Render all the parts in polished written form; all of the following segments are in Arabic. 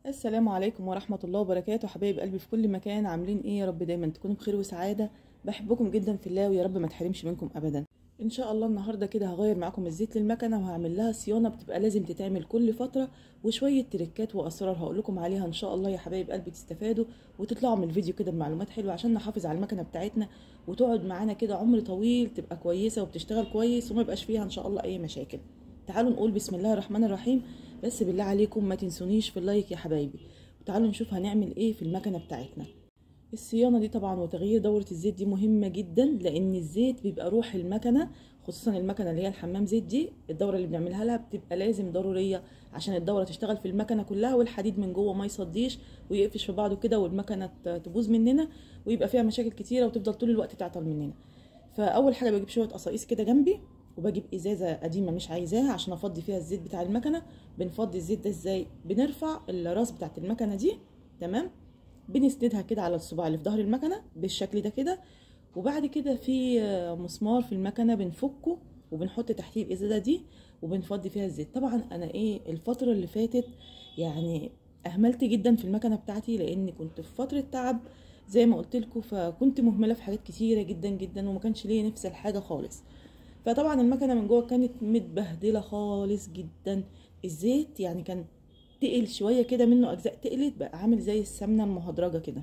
السلام عليكم ورحمة الله وبركاته. حبايب قلبي في كل مكان، عاملين ايه؟ يا رب دايما تكونوا بخير وسعادة. بحبكم جدا في الله، ويا رب ما تحرمش منكم ابدا. ان شاء الله النهاردة كده هغير معاكم الزيت للمكنة، وهعمل لها صيانة بتبقى لازم تتعمل كل فترة، وشوية تريكات واسرار هقول لكم عليها ان شاء الله يا حبايب قلبي تستفادوا وتطلعوا من الفيديو كده بمعلومات حلوة، عشان نحافظ على المكنة بتاعتنا وتقعد معانا كده عمر طويل، تبقى كويسة وبتشتغل كويس وما يبقاش فيها ان شاء الله اي مشاكل. تعالوا نقول بسم الله الرحمن الرحيم. بس بالله عليكم ما تنسونيش في اللايك يا حبايبي. تعالوا نشوف هنعمل ايه في المكنه بتاعتنا. الصيانه دي طبعا وتغيير دوره الزيت دي مهمه جدا، لان الزيت بيبقى روح المكنه، خصوصا المكنه اللي هي الحمام زيت دي. الدوره اللي بنعملها لها بتبقى لازم ضروريه عشان الدوره تشتغل في المكنه كلها، والحديد من جوه ما يصديش ويقفش في بعضه كده، والمكنه تبوظ مننا ويبقى فيها مشاكل كتيره وتفضل طول الوقت تعطل مننا. فاول حاجه بجيب شويه قصاقيس كده جنبي، وبجيب ازازه قديمه مش عايزاها عشان افضي فيها الزيت بتاع المكنه. بنفضي الزيت ده ازاي؟ بنرفع الراس بتاعت المكنه دي، تمام، بنسندها كده على الصباع اللي في ظهر المكنه بالشكل ده كده، وبعد كده في مسمار في المكنه بنفكه وبنحط تحتيه الازازه دي وبنفضي فيها الزيت. طبعا انا الفتره اللي فاتت يعني اهملت جدا في المكنه بتاعتي، لان كنت في فتره تعب زي ما قلت لكم، فكنت مهمله في حاجات كتيره جدا جدا وما كانش ليا نفس الحاجه خالص. فطبعا المكنه من جوه كانت متبهدله خالص جدا. الزيت يعني كان تقل شويه كده، منه اجزاء تقلت بقى عامل زي السمنه المهدرجه كده،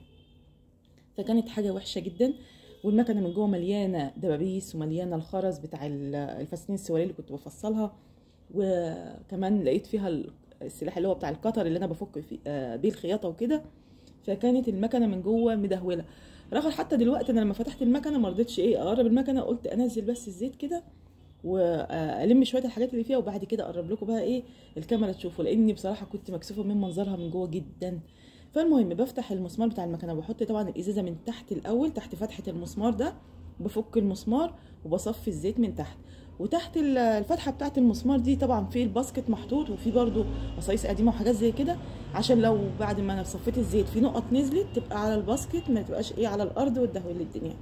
فكانت حاجه وحشه جدا. والمكنه من جوه مليانه دبابيس ومليانه الخرز بتاع الفساتين السواري اللي كنت بفصلها، وكمان لقيت فيها السلاح اللي هو بتاع القطر اللي انا بفك فيه بيه الخياطه وكده. فكانت المكنه من جوه مدهوله. رغم حتى دلوقتي انا لما فتحت المكنه ما رضيتش اقرب المكنه، قلت انزل بس الزيت كده والم شويه الحاجات اللي فيها، وبعد كده اقرب لكم بقى الكاميرا تشوفوا، لاني بصراحه كنت مكسوفه من منظرها من جوه جدا. فالمهم بفتح المسمار بتاع المكنه وبحط طبعا الازازه من تحت الاول، تحت فتحه المسمار ده، بفك المسمار وبصفي الزيت من تحت. وتحت الفتحه بتاعه المسمار دي طبعا في الباسكت محطوط، وفي برده قصايص قديمه وحاجات زي كده، عشان لو بعد ما انا صفيت الزيت في نقط نزلت تبقى على الباسكت، ما تبقاش على الارض وتدهول الدنيا.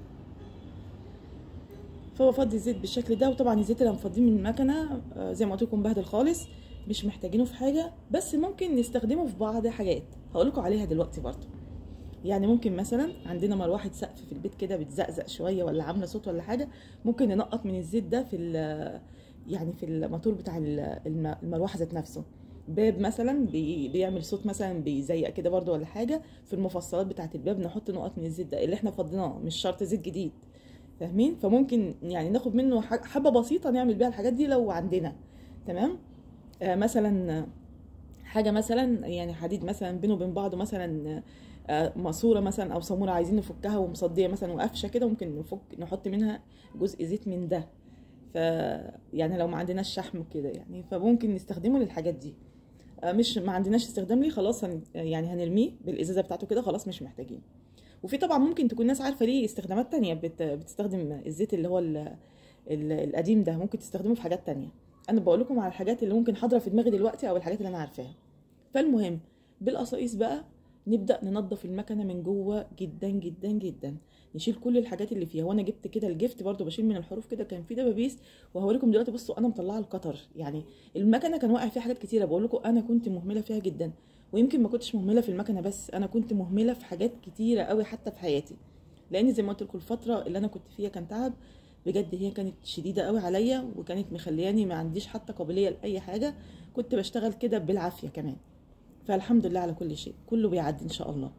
فبفضي الزيت بالشكل ده. وطبعا الزيت اللي هنفضيه من المكنه زي ما قلت لكم بهدل خالص، مش محتاجينه في حاجه، بس ممكن نستخدمه في بعض حاجات هقول لكم عليها دلوقتي برضه. يعني ممكن مثلا عندنا مروحه سقف في البيت كده بتزقزق شويه ولا عامله صوت ولا حاجه، ممكن ننقط من الزيت ده يعني في الموتور بتاع المروحه ذات نفسه. باب مثلا بيعمل صوت مثلا بيزيق كده برضو ولا حاجه، في المفصلات بتاعه الباب نحط نقط من الزيت ده اللي احنا فضيناه، مش شرط زيت جديد، فاهمين؟ فممكن يعني ناخد منه حبه بسيطه نعمل بيها الحاجات دي لو عندنا، تمام. مثلا حاجه مثلا يعني حديد مثلا بينه وبين بعضه مثلا ماسوره مثلا او صاموله عايزين نفكها ومصديه مثلا وقفشه كده، ممكن نحط منها جزء زيت من ده. ف يعني لو ما عندناش شحم كده يعني، فممكن نستخدمه للحاجات دي. مش ما عندناش استخدام ليه، خلاص يعني هنرميه بالازازه بتاعته كده، خلاص مش محتاجين. وفي طبعا ممكن تكون ناس عارفه ليه استخدامات تانية، بتستخدم الزيت اللي هو القديم ده، ممكن تستخدمه في حاجات تانية. انا بقول لكم على الحاجات اللي ممكن حاضره في دماغي دلوقتي او الحاجات اللي انا عارفاها. فالمهم بالقصاقيس بقى نبدا ننظف المكنه من جوه جدا جدا جدا، نشيل كل الحاجات اللي فيها. وانا جبت كده الجفت برده بشيل من الحروف كده، كان في دبابيس، وهوريكم دلوقتي. بصوا انا مطلعه القطر، يعني المكنه كان واقع فيها حاجات كتيره، بقول لكم انا كنت مهمله فيها جدا. ويمكن ما كنتش مهمله في المكنه بس، انا كنت مهمله في حاجات كتيره قوي حتى في حياتي، لان زي ما قلت لكم الفتره اللي انا كنت فيها كان تعب بجد، هي كانت شديده قوي عليا، وكانت مخلياني ما عنديش حتى قابليه لاي حاجه، كنت بشتغل كده بالعافيه كمان. فالحمد لله على كل شيء، كله بيعدي ان شاء الله.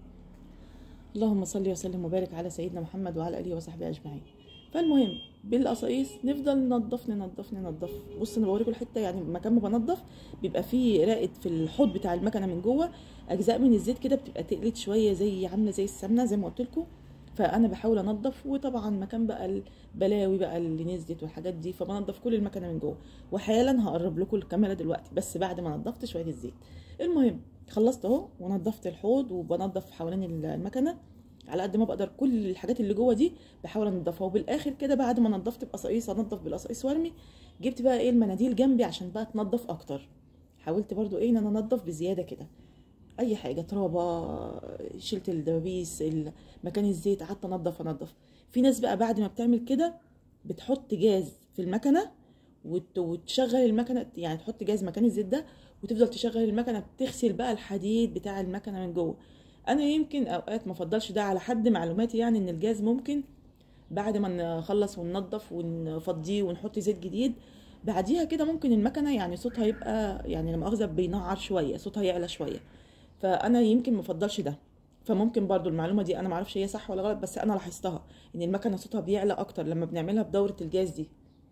اللهم صل وسلم وبارك على سيدنا محمد وعلى اله وصحبه اجمعين. فالمهم بالقصاقيس نفضل ننضف ننضف ننضف. بص انا بوريكم الحته، يعني مكان ما بنضف بيبقى فيه راقد في الحوض بتاع المكنه من جوه اجزاء من الزيت كده، بتبقى تقلت شويه زي عامله زي السمنه زي ما قلت لكم. فانا بحاول انضف، وطبعا مكان بقى البلاوي بقى اللي نزلت والحاجات دي، فبنضف كل المكنه من جوه. وحالا هقرب لكم الكاميرا دلوقتي بس بعد ما نضفت شويه الزيت. المهم خلصت اهو ونضفت الحوض، وبنضف حوالين المكنه على قد ما بقدر. كل الحاجات اللي جوه دي بحاول انضفها، وبالاخر كده بعد ما نضفت بقصاقيس انضف بالقصاقيس وارمي. جبت بقى المناديل جنبي عشان بقى تنضف اكتر. حاولت برضو ان انا انضف بزياده كده، اي حاجه ترابه، شلت الدبابيس مكان الزيت، قعدت انضف. في ناس بقى بعد ما بتعمل كده بتحط جاز في المكنه وتشغل المكنه، يعني تحط جاز مكان الزيت ده وتفضل تشغل المكنه، بتغسل بقى الحديد بتاع المكنه من جوه. انا يمكن اوقات ما افضلش ده، على حد معلوماتي يعني ان الجاز ممكن بعد ما نخلص وننضف ونفضيه ونحط زيت جديد، بعديها كده ممكن المكنه يعني صوتها يبقى يعني لا مؤاخذه بينعر شويه، صوتها يعلى شويه. فانا يمكن ما افضلش ده. فممكن برضو المعلومه دي انا ما اعرفش هي صح ولا غلط، بس انا لاحظتها ان المكنه صوتها بيعلى اكتر لما بنعملها بدوره الجاز دي.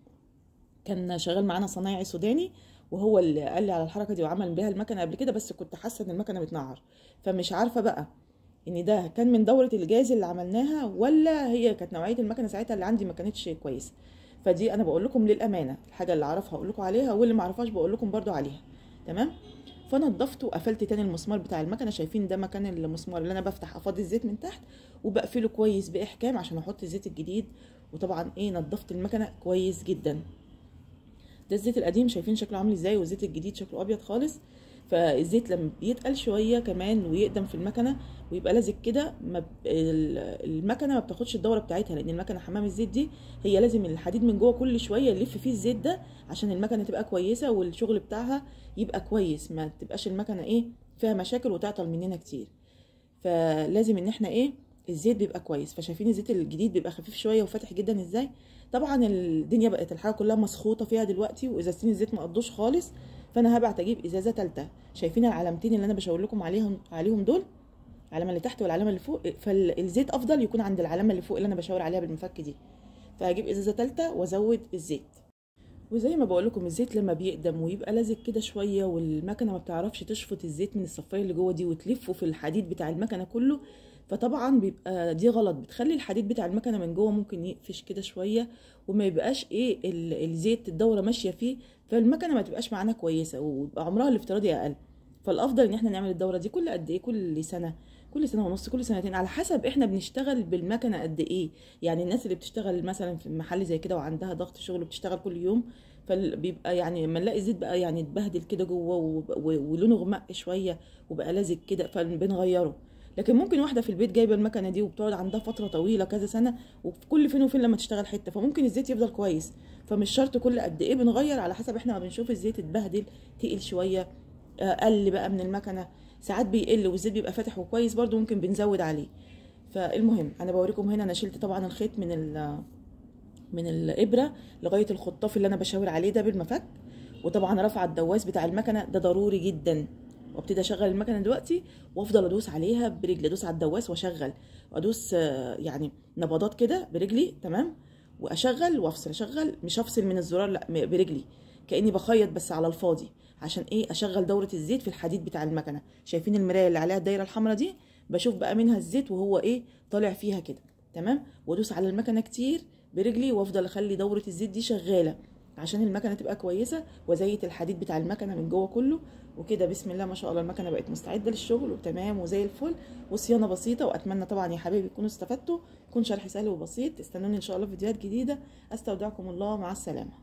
كان شغال معانا صنايعي سوداني وهو اللي قال لي على الحركه دي وعمل بيها المكنه قبل كده، بس كنت حاسه ان المكنه بتنعر. فمش عارفه بقى ان ده كان من دوره الجاز اللي عملناها، ولا هي كانت نوعيه المكنه ساعتها اللي عندي ما كانتش كويسه. فدي انا بقول لكم للامانه، الحاجه اللي اعرفها اقول لكم عليها، واللي ما اعرفهاش بقول لكم برضو عليها. تمام. فنضفت وقفلت تاني المسمار بتاع المكنه، شايفين ده مكان المسمار اللي انا بفتح افضي الزيت من تحت، وبقفله كويس باحكام عشان احط الزيت الجديد. وطبعا ايه، نضفت المكنه كويس جدا. ده الزيت القديم شايفين شكله عامل ازاي، والزيت الجديد شكله ابيض خالص. فالزيت لما بيتقل شويه كمان ويقدم في المكنه ويبقى لازق كده، المكنه ما بتاخدش الدوره بتاعتها، لان المكنه حمام الزيت دي هي لازم الحديد من جوه كل شويه يلف فيه الزيت ده عشان المكنه تبقى كويسه والشغل بتاعها يبقى كويس، ما تبقاش المكنه ايه فيها مشاكل وتعطل مننا كتير. فلازم ان احنا ايه، الزيت بيبقى كويس. فشايفين الزيت الجديد بيبقى خفيف شويه وفاتح جدا ازاي. طبعا الدنيا بقت الحاجه كلها مسخوطه فيها دلوقتي، وازازتين الزيت ما قضوش خالص. فانا هبعت اجيب ازازه ثالثه. شايفين العلامتين اللي انا بشاور لكم عليهم دول، العلامه اللي تحت والعلامه اللي فوق، فالزيت افضل يكون عند العلامه اللي فوق اللي انا بشاور عليها بالمفك دي. فهجيب ازازه ثالثه وازود الزيت. وزي ما بقول لكم الزيت لما بيقدم ويبقى لازق كده شويه، والمكنه ما بتعرفش تشفط الزيت من الصفايه اللي جوه دي وتلفه في الحديد بتاع المكنه كله، فطبعا بيبقى دي غلط، بتخلي الحديد بتاع المكنه من جوه ممكن يقفش كده شويه، وما يبقاش ايه الزيت الدوره ماشيه فيه، فالمكنه ما تبقاش معانا كويسه ويبقى عمرها الافتراضي اقل. فالافضل ان احنا نعمل الدوره دي كل قد ايه، كل سنه، كل سنه ونص، كل سنتين، على حسب احنا بنشتغل بالمكنه قد ايه. يعني الناس اللي بتشتغل مثلا في محل زي كده وعندها ضغط شغل وبتشتغل كل يوم، فبيبقى يعني لما نلاقي الزيت بقى يعني اتبهدل كده جوه ولونه غمق شويه وبقى لازق كده فبنغيره. لكن ممكن واحده في البيت جايبه المكنه دي وبتقعد عندها فتره طويله كذا سنه، وفي كل فين وفين لما تشتغل حته، فممكن الزيت يفضل كويس. فمش شرط كل قد ايه بنغير، على حسب احنا ما بنشوف الزيت اتبهدل تقل شويه، قل بقى من المكنه. ساعات بيقل والزيت بيبقى فاتح وكويس برده، ممكن بنزود عليه. فالمهم انا بوريكم هنا، انا شلت طبعا الخيط من الابره لغايه الخطاف اللي انا بشاور عليه ده بالمفك. وطبعا رفع الدواس بتاع المكنه ده ضروري جدا. وابتدي اشغل المكنه دلوقتي وافضل ادوس عليها برجلي، ادوس على الدواس واشغل وادوس يعني نبضات كده برجلي. تمام. واشغل وافصل، اشغل مش افصل من الزرار، لا برجلي كاني بخيط بس على الفاضي، عشان ايه، اشغل دوره الزيت في الحديد بتاع المكنه. شايفين المرايه اللي عليها الدايره الحمراء دي، بشوف بقى منها الزيت وهو ايه طالع فيها كده. تمام. وادوس على المكنه كتير برجلي وافضل اخلي دوره الزيت دي شغاله عشان المكنه تبقى كويسه، وزيت الحديد بتاع المكنه من جوه كله. وكده بسم الله ما شاء الله المكنه بقت مستعده للشغل وتمام وزي الفل، وصيانه بسيطه. واتمنى طبعا يا حبايبي تكونوا استفدتوا، يكون شرح سهل وبسيط. استنوني ان شاء الله في فيديوهات جديده. استودعكم الله، مع السلامه.